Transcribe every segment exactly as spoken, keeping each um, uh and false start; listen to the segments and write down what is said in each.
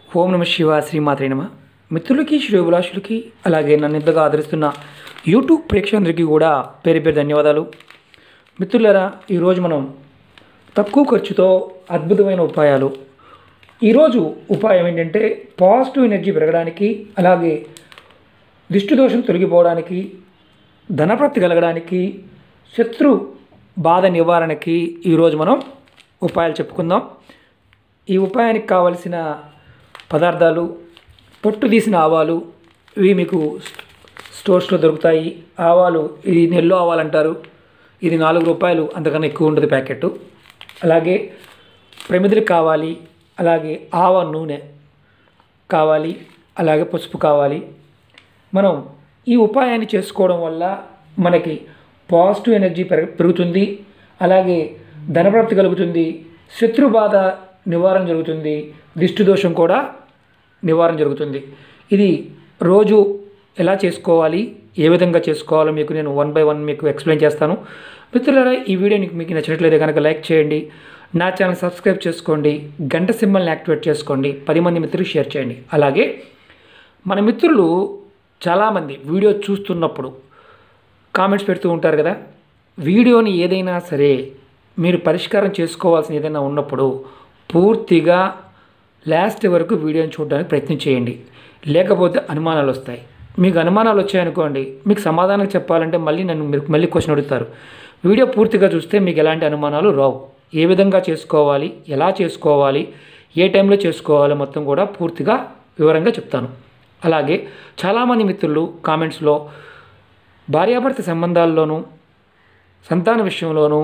ఓం నమ శివ శ్రీమాత్రే నమ. మిత్రులకి శ్రేయోభిలాషులకి అలాగే నన్ను ఇంతగా ఆదరిస్తున్న యూట్యూబ్ ప్రేక్షకులందరికీ కూడా పేరు పేరు ధన్యవాదాలు. మిత్రులారా, ఈరోజు మనం తక్కువ ఖర్చుతో అద్భుతమైన ఉపాయాలు. ఈరోజు ఉపాయం ఏంటంటే పాజిటివ్ ఎనర్జీ పెరగడానికి, అలాగే దిష్టి దోషం తొలగిపోవడానికి, ధనప్రాప్తి కలగడానికి, శత్రు బాధ నివారణకి ఈరోజు మనం ఉపాయాలు చెప్పుకుందాం. ఈ ఉపాయానికి కావలసిన పదార్థాలు: పొట్టు తీసిన ఆవాలు, ఇవి మీకు స్టోర్స్లో దొరుకుతాయి. ఆవాలు, ఇది నెల్లో ఆవాలు అంటారు. ఇది నాలుగు రూపాయలు, అంతకన్నా ఎక్కువ ఉంటుంది ప్యాకెట్. అలాగే ప్రమిదలు కావాలి, అలాగే ఆవ నూనె కావాలి, అలాగే పసుపు కావాలి. మనం ఈ ఉపాయాన్ని చేసుకోవడం వల్ల మనకి పాజిటివ్ ఎనర్జీ పెరగ పెరుగుతుంది అలాగే ధనప్రాప్తి కలుగుతుంది, శత్రు బాధ నివారణ జరుగుతుంది, దిష్టి దోషం కూడా నివారణ జరుగుతుంది. ఇది రోజు ఎలా చేసుకోవాలి, ఏ విధంగా చేసుకోవాలో మీకు నేను వన్ బై వన్ మీకు ఎక్స్ప్లెయిన్ చేస్తాను. మిత్రులారా, ఈ వీడియో మీకు నచ్చినట్లయితే కనుక లైక్ చేయండి, నా ఛానల్ సబ్స్క్రైబ్ చేసుకోండి, గంట సింబల్ని యాక్టివేట్ చేసుకోండి, పది మంది మిత్రులు షేర్ చేయండి. అలాగే మన మిత్రులు చాలామంది వీడియో చూస్తున్నప్పుడు కామెంట్స్ పెడుతూ ఉంటారు కదా, వీడియోని ఏదైనా సరే మీరు పరిష్కారం చేసుకోవాల్సిన ఏదైనా ఉన్నప్పుడు పూర్తిగా లాస్ట్ వరకు వీడియోని చూడడానికి ప్రయత్నం చేయండి. లేకపోతే అనుమానాలు వస్తాయి. మీకు అనుమానాలు వచ్చాయనుకోండి, మీకు సమాధానం చెప్పాలంటే మళ్ళీ నన్ను మీరు మళ్ళీ క్వశ్చన్ అడుగుతారు. వీడియో పూర్తిగా చూస్తే మీకు ఎలాంటి అనుమానాలు రావు. ఏ విధంగా చేసుకోవాలి, ఎలా చేసుకోవాలి, ఏ టైంలో చేసుకోవాలి, మొత్తం కూడా పూర్తిగా వివరంగా చెప్తాను. అలాగే చాలామంది మిత్రులు కామెంట్స్లో భార్యాభర్త సంబంధాల్లోనూ, సంతాన విషయంలోనూ,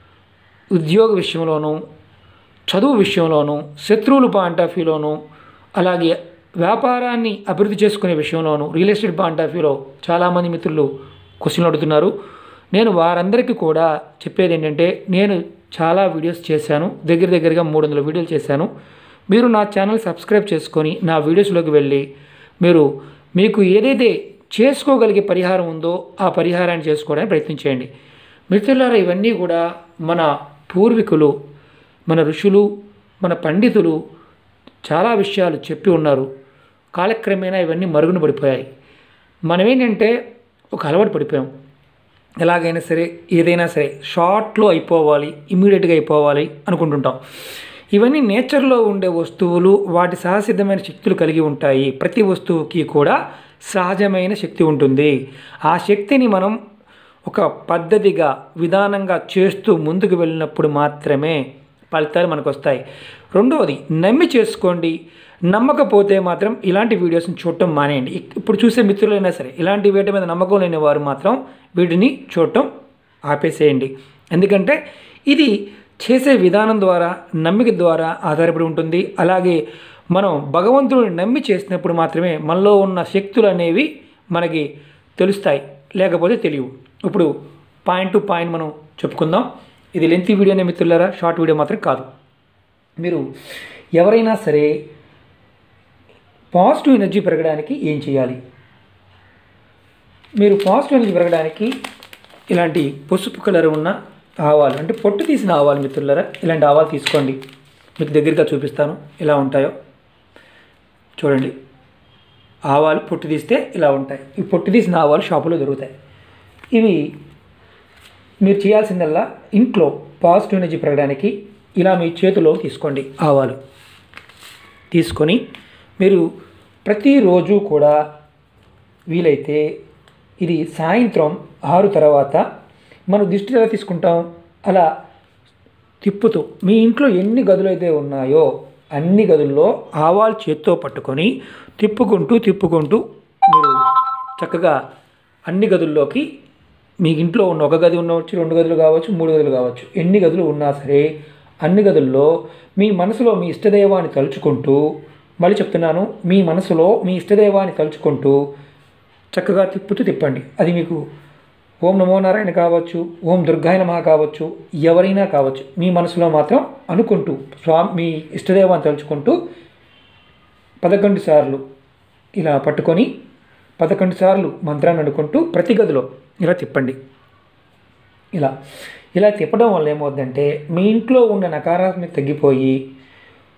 ఉద్యోగ విషయంలోనూ, చదువు విషయంలోనూ, శత్రువులు పాయింట్ ఆఫ్ వ్యూలోనూ, అలాగే వ్యాపారాన్ని అభివృద్ధి చేసుకునే విషయంలోనూ, రియల్ ఎస్టేట్ పాయింట్ ఆఫ్ వ్యూలో చాలామంది మిత్రులు క్వశ్చన్లు అడుగుతున్నారు. నేను వారందరికీ కూడా చెప్పేది ఏంటంటే, నేను చాలా వీడియోస్ చేశాను, దగ్గర దగ్గరగా మూడు వందల వీడియోలు చేశాను. మీరు నా ఛానల్ సబ్స్క్రైబ్ చేసుకొని నా వీడియోస్లోకి వెళ్ళి మీరు మీకు ఏదైతే చేసుకోగలిగే పరిహారం ఉందో ఆ పరిహారాన్ని చేసుకోవడానికి ప్రయత్నించేయండి. మిత్రులారా, ఇవన్నీ కూడా మన పూర్వీకులు, మన ఋషులు, మన పండితులు చాలా విషయాలు చెప్పి ఉన్నారు. కాలక్రమేణా ఇవన్నీ మరుగున పడిపోయాయి. మనం ఏంటంటే ఒక అలవాటు పడిపోయాం. ఎలాగైనా సరే, ఏదైనా సరే షార్ట్లో అయిపోవాలి, ఇమ్మీడియట్గా అయిపోవాలి అనుకుంటుంటాం. ఇవన్నీ నేచర్లో ఉండే వస్తువులు, వాటి సహసిద్ధమైన శక్తులు కలిగి ఉంటాయి. ప్రతి వస్తువుకి కూడా సహజమైన శక్తి ఉంటుంది. ఆ శక్తిని మనం ఒక పద్ధతిగా, విధానంగా చేస్తూ ముందుకు వెళ్ళినప్పుడు మాత్రమే ఫలితాలు మనకు వస్తాయి. రెండవది, నమ్మి చేసుకోండి. నమ్మకపోతే మాత్రం ఇలాంటి వీడియోస్ని చూడటం మానేయండి. ఇప్పుడు చూసే మిత్రులైనా సరే ఇలాంటి వీటి మీద నమ్మకం లేని వారు మాత్రం వీటిని చూడటం ఆపేసేయండి. ఎందుకంటే ఇది చేసే విధానం ద్వారా, నమ్మిక ద్వారా ఆధారపడి ఉంటుంది. అలాగే మనం భగవంతుడిని నమ్మి చేసినప్పుడు మాత్రమే మనలో ఉన్న శక్తులు అనేవి మనకి తెలుస్తాయి, లేకపోతే తెలియవు. ఇప్పుడు పాయింట్ టు పాయింట్ మనం చెప్పుకుందాం. ఇది లెంతీ వీడియోనే మిత్రులారా, షార్ట్ వీడియో మాత్రం కాదు. మీరు ఎవరైనా సరే పాజిటివ్ ఎనర్జీ పెరగడానికి ఏం చేయాలి? మీరు పాజిటివ్ ఎనర్జీ పెరగడానికి ఇలాంటి పసుపు కలర్ ఉన్న ఆవాలు, అంటే పొట్టు తీసిన ఆవాలు మిత్రులారా, ఇలాంటి ఆవాలు తీసుకోండి. మీకు దగ్గరగా చూపిస్తాను ఎలా ఉంటాయో చూడండి. ఆవాలు పొట్టు తీస్తే ఇలా ఉంటాయి. ఈ పొట్టు తీసిన ఆవాలు షాపులో దొరుకుతాయి. ఇవి మీరు చేయాల్సిందల్లా ఇంట్లో పాజిటివ్ ఎనర్జీ పెరగడానికి ఇలా మీ చేతిలో తీసుకోండి. ఆవాలు తీసుకొని మీరు ప్రతిరోజు కూడా వీలైతే ఇది సాయంత్రం ఆరు తర్వాత మనం దిష్టి ఎలా తీసుకుంటాం అలా తిప్పుతూ మీ ఇంట్లో ఎన్ని గదులు అయితే ఉన్నాయో అన్ని గదుల్లో ఆవాలు చేత్తో పట్టుకొని తిప్పుకుంటూ తిప్పుకుంటూ మీరు చక్కగా అన్ని గదుల్లోకి, మీ ఇంట్లో ఉన్న ఒక గది ఉండవచ్చు, రెండు గదులు కావచ్చు, మూడు గదులు కావచ్చు, ఎన్ని గదులు ఉన్నా సరే అన్ని గదుల్లో మీ మనసులో మీ ఇష్టదైవాన్ని తలుచుకుంటూ, మళ్ళీ చెప్తున్నాను, మీ మనసులో మీ ఇష్టదైవాన్ని తలుచుకుంటూ చక్కగా తిప్పుతూ తిప్పండి. అది మీకు ఓం నమో నారాయణ కావచ్చు, ఓం దుర్గాయ నమః కావచ్చు, ఎవరైనా కావచ్చు. మీ మనసులో మాత్రం అనుకుంటూ స్వామి మీ ఇష్టదైవాన్ని తలుచుకుంటూ పదకొండు సార్లు ఇలా పట్టుకొని పదకొండు సార్లు మంత్రాన్ని అనుకుంటూ ప్రతి గదిలో ఇలా తిప్పండి. ఇలా ఇలా తిప్పడం వల్ల ఏమవుతుందంటే మీ ఇంట్లో ఉన్న నకారాత్మక తగ్గిపోయి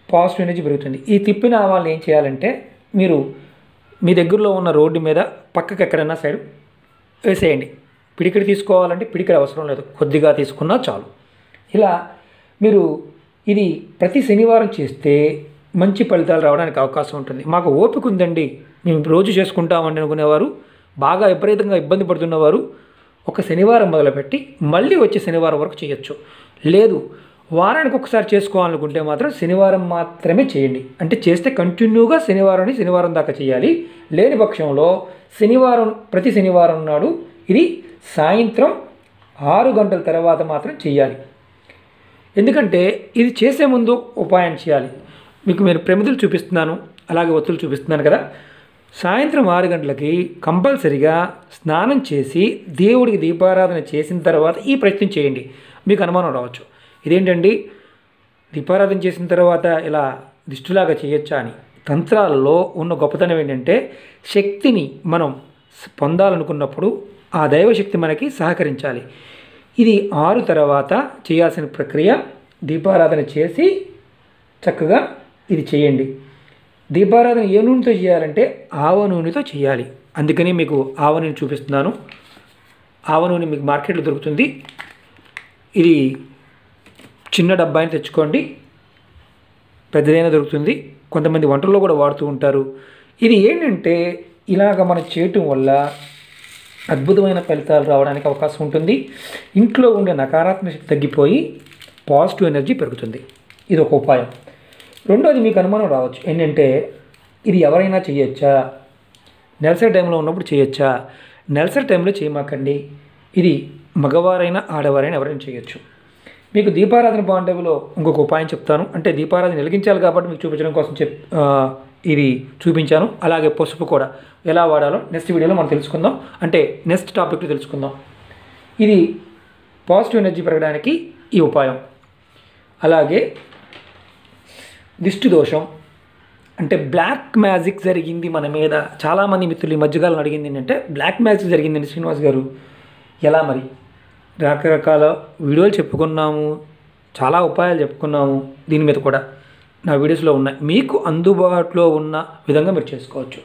పాజిటివ్ ఎనర్జీ పెరుగుతుంది. ఈ తిప్పిన ఆవాలను ఏం చేయాలంటే మీరు మీ దగ్గరలో ఉన్న రోడ్డు మీద పక్కకి ఎక్కడైనా సైడ్ వేసేయండి. పిడికిడి తీసుకోవాలంటే పిడికిడి అవసరం లేదు, కొద్దిగా తీసుకున్నా చాలు. ఇలా మీరు ఇది ప్రతి శనివారం చేస్తే మంచి ఫలితాలు రావడానికి అవకాశం ఉంటుంది. మాకు ఓపిక ఉందండి, మేము రోజు చేసుకుంటామని అనుకునేవారు, బాగా విపరీతంగా ఇబ్బంది పడుతున్నవారు ఒక శనివారం మొదలుపెట్టి మళ్ళీ వచ్చే శనివారం వరకు చేయొచ్చు. లేదు వారానికి ఒకసారి చేసుకోవాలనుకుంటే మాత్రం శనివారం మాత్రమే చేయండి. అంటే చేస్తే కంటిన్యూగా శనివారం నుంచి శనివారం దాకా చేయాలి. లేని పక్షంలో శనివారం ప్రతి శనివారం నాడు ఇది సాయంత్రం ఆరు గంటల తర్వాత మాత్రం చేయాలి. ఎందుకంటే ఇది చేసే ముందు ఉపాయం చేయాలి. మీకు నేను ప్రమిదలు చూపిస్తున్నాను, అలాగే ఒత్తులు చూపిస్తున్నాను కదా. సాయంత్రం ఆరు గంటలకి కంపల్సరిగా స్నానం చేసి దేవుడికి దీపారాధన చేసిన తర్వాత ఈ ప్రయత్నం చేయండి. మీకు అనుమానం రావచ్చు, ఇదేంటండి దీపారాధన చేసిన తర్వాత ఇలా దిష్టిలాగా చేయొచ్చా అని. తంత్రాలలో ఉన్న గొప్పతనం ఏంటంటే శక్తిని మనం పొందాలనుకున్నప్పుడు ఆ దైవశక్తి మనకి సహకరించాలి. ఇది ఆరు తర్వాత చేయాల్సిన ప్రక్రియ. దీపారాధన చేసి చక్కగా ఇది చేయండి. దీపారాధన ఏ నూనెతో చేయాలంటే ఆవ నూనెతో చేయాలి. అందుకని మీకు ఆవ నూనె చూపిస్తున్నాను. ఆవ నూనె మీకు మార్కెట్లో దొరుకుతుంది. ఇది చిన్న డబ్బాని తెచ్చుకోండి, పెద్దదైనా దొరుకుతుంది. కొంతమంది వంటల్లో కూడా వాడుతూ ఉంటారు. ఇది ఏంటంటే ఇలాగ మనం చేయటం వల్ల అద్భుతమైన ఫలితాలు రావడానికి అవకాశం ఉంటుంది. ఇంట్లో ఉండే నకారాత్మక శక్తి తగ్గిపోయి పాజిటివ్ ఎనర్జీ పెరుగుతుంది. ఇది ఒక ఉపాయం. రెండోది మీకు అనుమానం రావచ్చు ఏంటంటే ఇది ఎవరైనా చేయొచ్చా, నెలసరి టైంలో ఉన్నప్పుడు చేయొచ్చా? నెలసరి టైంలో చేయమాకండి. ఇది మగవారైనా ఆడవారైనా ఎవరైనా చేయొచ్చు. మీకు దీపారాధన బాండవిలో ఇంకొక ఉపాయం చెప్తాను. అంటే దీపారాధన వెలిగించాలి కాబట్టి మీకు చూపించడం కోసం చెప్ ఇది చూపించాను. అలాగే పసుపు కూడా ఎలా వాడాలో నెక్స్ట్ వీడియోలో మనం తెలుసుకుందాం. అంటే నెక్స్ట్ టాపిక్లో తెలుసుకుందాం. ఇది పాజిటివ్ ఎనర్జీ పెరగడానికి ఈ ఉపాయం. అలాగే దిష్టి దోషం అంటే బ్లాక్ మ్యాజిక్ జరిగింది మన మీద. చాలామంది మిత్రులు ఈ మధ్యకాలం అడిగింది ఏంటంటే బ్లాక్ మ్యాజిక్ జరిగిందండి శ్రీనివాస్ గారు, ఎలా మరి? రకరకాల వీడియోలు చెప్పుకున్నాము, చాలా ఉపాయాలు చెప్పుకున్నాము. దీని మీద కూడా నా వీడియోస్లో ఉన్నాయి. మీకు అందుబాటులో ఉన్న విధంగా మీరు చేసుకోవచ్చు.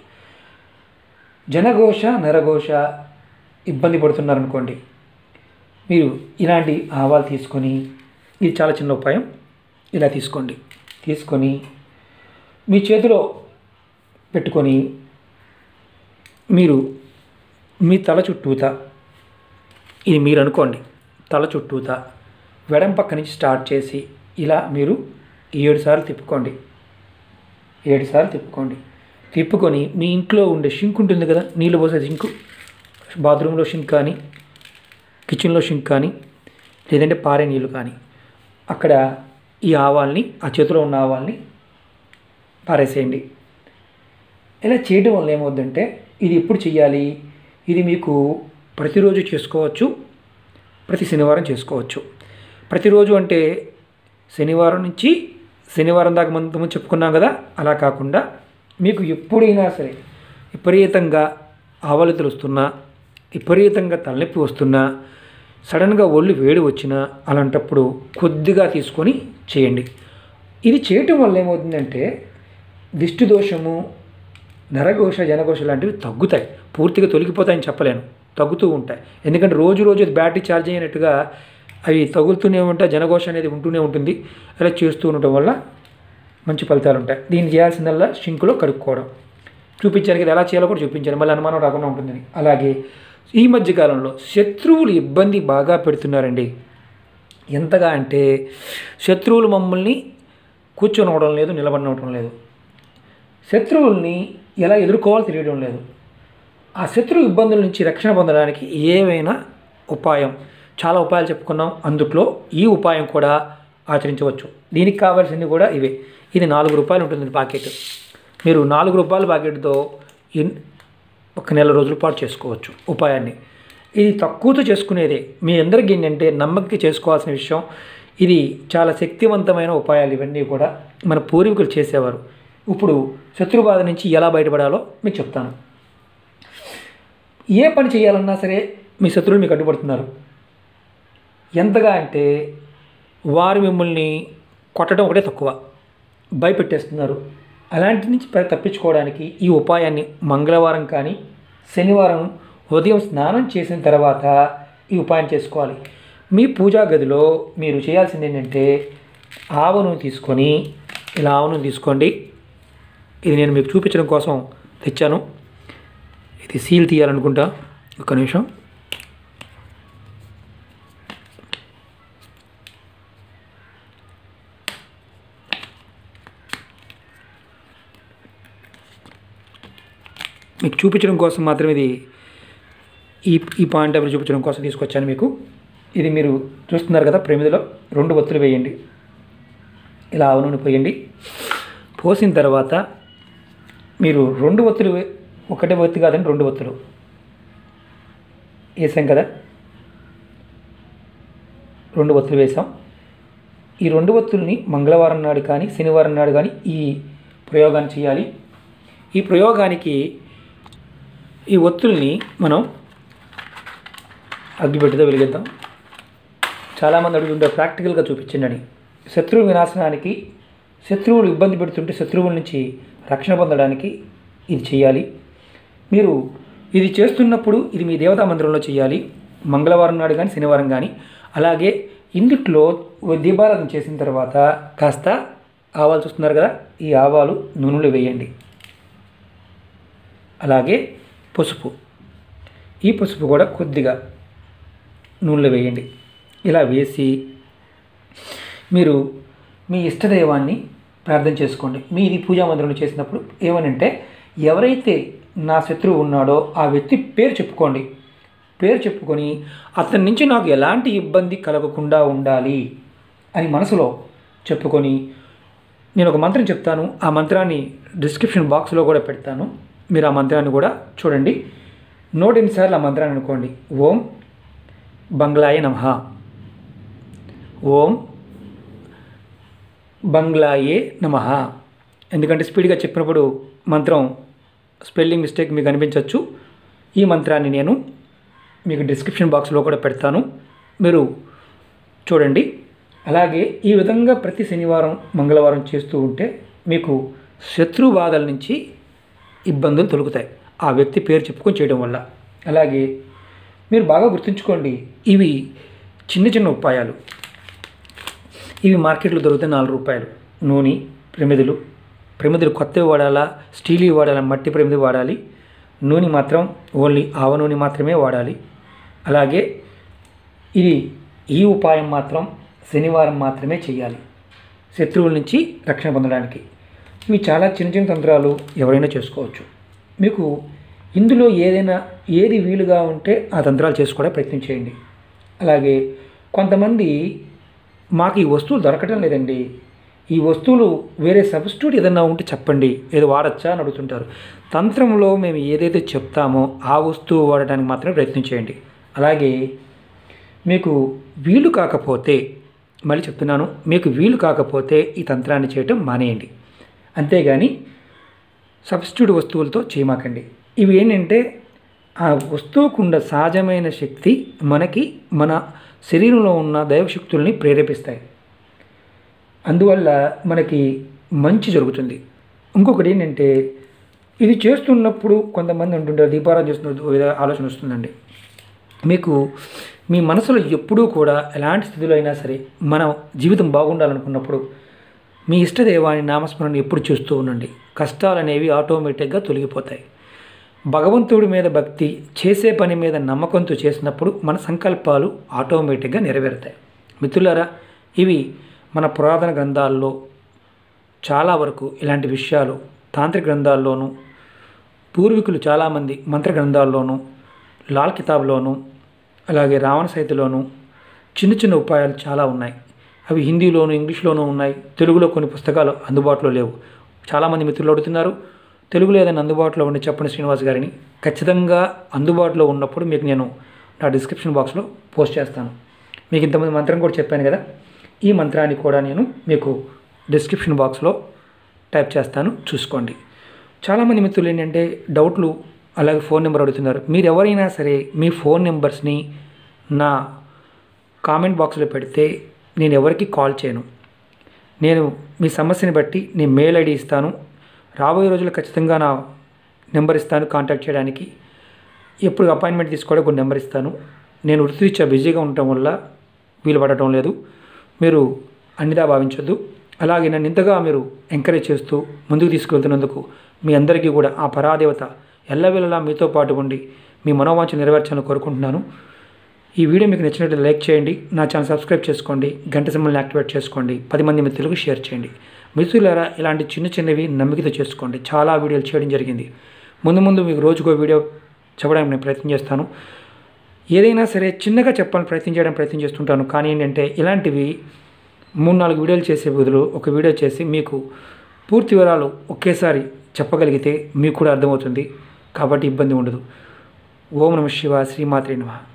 జనఘోష నరఘోష ఇబ్బంది పడుతున్నారనుకోండి, మీరు ఇలాంటి ఆవాలు తీసుకొని, ఇది చాలా చిన్న ఉపాయం, ఇలా తీసుకోండి. తీసుకొని మీ చేతిలో పెట్టుకొని మీరు మీ తల చుట్టూతా, ఇది మీరు అనుకోండి, తల చుట్టూతా వెడం పక్క నుంచి స్టార్ట్ చేసి ఇలా మీరు ఏడు సార్లు తిప్పుకోండి. ఏడు సార్లు తిప్పుకోండి. తిప్పుకొని మీ ఇంట్లో ఉండే షింక్ ఉంటుంది కదా, నీళ్ళు పోసే షింకు, బాత్రూంలో షింక్ కానీ కిచెన్లో షింక్ కానీ లేదంటే పారే నీళ్ళు కానీ, అక్కడ ఈ ఆవాల్ని, ఆ చేతిలో ఉన్న ఆవాల్ని పారేసేయండి. ఇలా చేయడం వల్ల ఏమవుద్దంటే ఇది ఎప్పుడు చేయాలి? ఇది మీకు ప్రతిరోజు చేసుకోవచ్చు, ప్రతి శనివారం చేసుకోవచ్చు. ప్రతిరోజు అంటే శనివారం నుంచి శనివారం దాకా మనం చెప్పుకున్నాం కదా, అలా కాకుండా మీకు ఎప్పుడైనా సరే విపరీతంగా ఆవలితలు వస్తున్నా, విపరీతంగా తలనొప్పి వస్తున్నా, సడన్గా ఒళ్ళు వేడి వచ్చినా, అలాంటప్పుడు కొద్దిగా తీసుకొని చేయండి. ఇది చేయటం వల్ల ఏమవుతుందంటే దిష్టి దోషము, నరఘోష జనఘోష లాంటివి తగ్గుతాయి. పూర్తిగా తొలగిపోతాయని చెప్పలేను, తగ్గుతూ ఉంటాయి. ఎందుకంటే రోజు రోజు అది బ్యాటరీ ఛార్జ్ అయినట్టుగా అవి తగులుతూనే ఉంటాయి, జనఘోష అనేది ఉంటూనే ఉంటుంది. అలా చేస్తూ ఉండటం వల్ల మంచి ఫలితాలు ఉంటాయి. దీన్ని చేయాల్సిందల్లా షింకులో కడుక్కోవడం. చూపించాను కదా, ఎలా చేయాలో కూడా చూపించాను, మళ్ళీ అనుమానం రాకుండా ఉంటుందని. అలాగే ఈ మధ్యకాలంలో శత్రువులు ఇబ్బంది బాగా పెడుతున్నారండి. ఎంతగా అంటే శత్రువులు మమ్మల్ని కూర్చొనవడం లేదు, నిలబడనవడం లేదు. శత్రువుల్ని ఎలా ఎదుర్కోవాలో తెలియడం లేదు. ఆ శత్రు ఇబ్బందుల నుంచి రక్షణ పొందడానికి ఏవైనా ఉపాయం, చాలా ఉపాయాలు చెప్పుకున్నాం, అందుట్లో ఈ ఉపాయం కూడా ఆచరించవచ్చు. దీనికి కావాల్సింది కూడా ఇవే. ఇది నాలుగు రూపాయలు ఉంటుంది ప్యాకెట్. మీరు నాలుగు రూపాయల ప్యాకెట్తో ఒక నెల రోజుల పాటు చేసుకోవచ్చు ఉపాయాన్ని. ఇది తక్కువతో చేసుకునేదే. మీ అందరికీ ఏంటంటే నమ్మకం చేసుకోవాల్సిన విషయం. ఇది చాలా శక్తివంతమైన ఉపాయాలు ఇవన్నీ కూడా మన పూర్వీకులు చేసేవారు. ఇప్పుడు శత్రుబాధ నుంచి ఎలా బయటపడాలో మీకు చెప్తాను. ఏ పని చేయాలన్నా సరే మీ శత్రువులు మీకు అడ్డుపడుతున్నారు. ఎంతగా అంటే వారు మిమ్మల్ని కొట్టడం ఒకటే తక్కువ, భయపెట్టేస్తున్నారు. అలాంటి నుంచి ప- తప్పించుకోవడానికి ఈ ఉపాయాన్ని మంగళవారం కానీ శనివారం ఉదయం స్నానం చేసిన తర్వాత ఈ ఉపాయం చేసుకోవాలి. మీ పూజా గదిలో మీరు చేయాల్సింది ఏంటంటే ఆవ నూనె తీసుకొని ఇలా ఆవ నూనె తీసుకోండి. ఇది నేను మీకు చూపించడం కోసం తెచ్చాను. ఇది సీల్ తీయాలనుకుంటా. ఒక్క నిమిషం. మీకు చూపించడం కోసం మాత్రం ఇది ఈ ఈ పాయింట్ అవి చూపించడం కోసం తీసుకొచ్చాను మీకు. ఇది మీరు చూస్తున్నారు కదా, ప్రమిదిలో రెండు ఒత్తులు వేయండి. ఇలా ఆవ నూనె పోయండి. పోసిన తర్వాత మీరు రెండు ఒత్తులు వే- ఒకటే ఒత్తి కాదండి, రెండు ఒత్తులు వేసాం కదా, రెండు ఒత్తులు వేసాం. ఈ రెండు ఒత్తుల్ని మంగళవారం నాడు కానీ శనివారం నాడు కానీ ఈ ప్రయోగాన్ని చేయాలి. ఈ ప్రయోగానికి ఈ ఒత్తుల్ని మనం అగ్గిపెట్టెతో వెలిగిద్దాం. చాలామంది అడుగుతుంటారు ప్రాక్టికల్గా చూపించండి అని. శత్రువు వినాశనానికి, శత్రువులు ఇబ్బంది పెడుతుంటే శత్రువుల నుంచి రక్షణ పొందడానికి ఇది చేయాలి. మీరు ఇది చేస్తున్నప్పుడు ఇది మీ దేవతా మందిరంలో చేయాలి, మంగళవారం నాడు కానీ శనివారం కానీ. అలాగే ఇందుట్లో దీపారాధన చేసిన తర్వాత కాస్త ఆవాలు చూస్తున్నారు కదా, ఈ ఆవాలు నూనెలో వేయండి. అలాగే పసుపు, ఈ పసుపు కూడా కొద్దిగా నూనెలో వేయండి. ఇలా వేసి మీరు మీ ఇష్టదైవాన్ని ప్రార్థన చేసుకోండి. మీది పూజా మందిరంలో చేసినప్పుడు ఏమనంటే ఎవరైతే నా శత్రువు ఉన్నాడో ఆ వ్యక్తి పేరు చెప్పుకోండి. పేరు చెప్పుకొని అతని నుంచి నాకు ఎలాంటి ఇబ్బంది కలగకుండా ఉండాలి అని మనసులో చెప్పుకొని, నేను ఒక మంత్రం చెప్తాను, ఆ మంత్రాన్ని డిస్క్రిప్షన్ బాక్స్లో కూడా పెడతాను. మీరు ఆ మంత్రాన్ని కూడా చూడండి. నూట ఎనిమిది సార్లు ఆ మంత్రాన్ని అనుకోండి. ఓం బంగ్లాయ నమః, ఓం బంగ్లాయే నమః. ఎందుకంటే స్పీడ్గా చెప్పినప్పుడు మంత్రం స్పెల్లింగ్ మిస్టేక్ మీకు అనిపించవచ్చు. ఈ మంత్రాన్ని నేను మీకు డిస్క్రిప్షన్ బాక్స్లో కూడా పెడతాను, మీరు చూడండి. అలాగే ఈ విధంగా ప్రతి శనివారం మంగళవారం చేస్తూ ఉంటే మీకు శత్రు బాధల నుంచి ఇబ్బందులు తొలుగుతాయి, ఆ వ్యక్తి పేరు చెప్పుకొని చేయడం వల్ల. అలాగే మీరు బాగా గుర్తుంచుకోండి, ఇవి చిన్న చిన్న ఉపాయాలు. ఇవి మార్కెట్లో దొరుకుతాయి నాలుగు రూపాయలు. నూనె, ప్రమిదలు, ప్రమిదలు కొత్తవి వాడాలా, స్టీల్ వాడాలా, మట్టి ప్రమిది వాడాలి. నూనె మాత్రం ఓన్లీ ఆవ నూనె మాత్రమే వాడాలి. అలాగే ఇది ఈ ఉపాయం మాత్రం శనివారం మాత్రమే చేయాలి, శత్రువుల నుంచి రక్షణ పొందడానికి. ఇవి చాలా చిన్న చిన్న తంత్రాలు, ఎవరైనా చేసుకోవచ్చు. మీకు ఇందులో ఏదైనా ఏది వీలుగా ఉంటే ఆ తంత్రాలు చేసుకోవడం ప్రయత్నం చేయండి. అలాగే కొంతమంది మాకు ఈ వస్తువులు దొరకటం లేదండి, ఈ వస్తువులు వేరే సబ్స్టిట్యూట్ ఏదైనా ఉంటే చెప్పండి, ఏదో వాడచ్చా అని అడుగుతుంటారు. తంత్రంలో మేము ఏదైతే చెప్తామో ఆ వస్తువు వాడటానికి మాత్రమే ప్రయత్నం చేయండి. అలాగే మీకు వీలు కాకపోతే, మళ్ళీ చెప్తున్నాను, మీకు వీలు కాకపోతే ఈ తంత్రాన్ని చేయటం మానేయండి. అంతేగాని సబ్స్టిట్యూట్ వస్తువులతో చేయమాకండి. ఇవి ఏంటంటే ఆ వస్తువుకున్న సహజమైన శక్తి మనకి మన శరీరంలో ఉన్న దైవశక్తుల్ని ప్రేరేపిస్తాయి. అందువల్ల మనకి మంచి జరుగుతుంది. ఇంకొకటి ఏంటంటే ఇది చేస్తున్నప్పుడు కొంతమంది అంటుంటారు దీపారాధన చేస్తున్నప్పుడు ఏదో ఆలోచన వస్తుందండి. మీకు మీ మనసులో ఎప్పుడూ కూడా ఎలాంటి స్థితిలో అయినా సరే మన జీవితం బాగుండాలనుకున్నప్పుడు మీ ఇష్టదైవాన్ని నామస్మరణ ఎప్పుడు చూస్తూ ఉండండి. కష్టాలు అనేవి ఆటోమేటిక్గా తొలగిపోతాయి. భగవంతుడి మీద భక్తి, చేసే పని మీద నమ్మకంతో చేసినప్పుడు మన సంకల్పాలు ఆటోమేటిక్గా నెరవేరుతాయి. మిత్రులారా, ఇవి మన పురాతన గ్రంథాల్లో చాలా వరకు ఇలాంటి విషయాలు తాంత్రిక గ్రంథాల్లోనూ, పూర్వీకులు చాలామంది మంత్ర గ్రంథాల్లోనూ, లాల్ కితాబ్లోనూ, అలాగే రావణ సైతులోనూ చిన్న చిన్న ఉపాయాలు చాలా ఉన్నాయి. అవి హిందీలోను, ఇంగ్లీష్లోనూ ఉన్నాయి. తెలుగులో కొన్ని పుస్తకాలు అందుబాటులో లేవు. చాలామంది మిత్రులు అడుగుతున్నారు, తెలుగులో ఏదైనా అందుబాటులో ఉండి చెప్పండి శ్రీనివాస్ గారిని. ఖచ్చితంగా అందుబాటులో ఉన్నప్పుడు మీకు నేను నా డిస్క్రిప్షన్ బాక్స్లో పోస్ట్ చేస్తాను. మీకు ఇంతమంది మంత్రం కూడా చెప్పాను కదా, ఈ మంత్రాన్ని కూడా నేను మీకు డిస్క్రిప్షన్ బాక్స్లో టైప్ చేస్తాను, చూసుకోండి. చాలామంది మిత్రులు ఏంటంటే డౌట్లు, అలాగే ఫోన్ నెంబర్ అడుగుతున్నారు. మీరు ఎవరైనా సరే మీ ఫోన్ నెంబర్స్ని నా కామెంట్ బాక్స్లో పెడితే నేను ఎవరికి కాల్ చేయను. నేను మీ సమస్యని బట్టి నేను మెయిల్ ఐడి ఇస్తాను. రాబోయే రోజుల్లో ఖచ్చితంగా నా నెంబర్ ఇస్తాను కాంటాక్ట్ చేయడానికి. ఎప్పుడు అపాయింట్మెంట్ తీసుకోవడానికి ఒక నెంబర్ ఇస్తాను. నేను వృత్తిరీత్యా బిజీగా ఉండటం వల్ల వీలు పడటం లేదు. మీరు అన్నిదా భావించొద్దు. అలాగే నన్ను ఇంతగా మీరు ఎంకరేజ్ చేస్తూ ముందుకు తీసుకువెళ్తున్నందుకు మీ అందరికీ కూడా ఆ పరాదేవత ఎల్లవేళలా మీతో పాటు ఉండి మీ మనోవాంఛ నెరవేర్చాలని కోరుకుంటున్నాను. ఈ వీడియో మీకు నచ్చినట్లయితే లైక్ చేయండి, నా ఛానల్ సబ్స్క్రైబ్ చేసుకోండి, గంట సింబల్ని యాక్టివేట్ చేసుకోండి, పది మంది మిత్రులకు షేర్ చేయండి. మిత్రులారా, ఇలాంటి చిన్న చిన్నవి నమ్మికతో చేసుకోండి. చాలా వీడియోలు చేయడం జరిగింది. ముందు ముందు మీకు రోజుకో వీడియో చెప్పడానికి నేను ప్రయత్నం చేస్తాను. ఏదైనా సరే చిన్నగా చెప్పాలని ప్రయత్నం చేయడం ప్రయత్నం చేస్తుంటాను. కానీ ఏంటంటే ఇలాంటివి మూడు నాలుగు వీడియోలు చేసే బదులు ఒక వీడియో చేసి మీకు పూర్తి వివరాలు ఒకేసారి చెప్పగలిగితే మీకు కూడా అర్థమవుతుంది. కాబట్టి ఇబ్బంది ఉండదు. ఓం నమః శివాయ. శ్రీమాత్రే నమః.